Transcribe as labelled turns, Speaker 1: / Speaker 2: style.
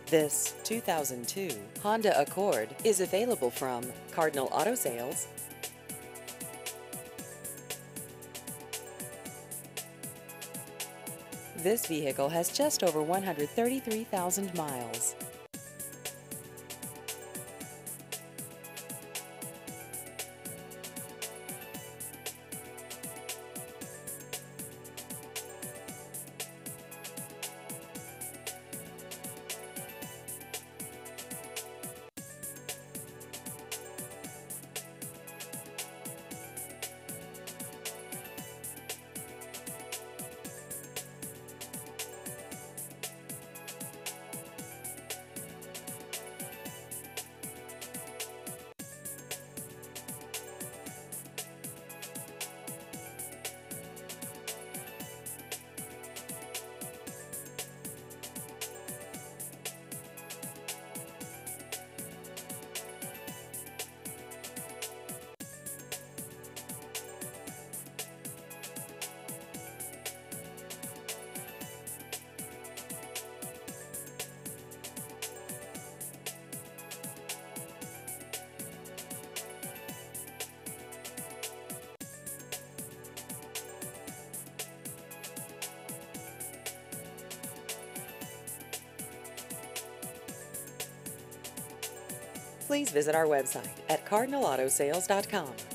Speaker 1: This 2002 Honda Accord is available from Cardinal Auto Sales. This vehicle has just over 133,000 miles. Please visit our website at cardinalautosales.com.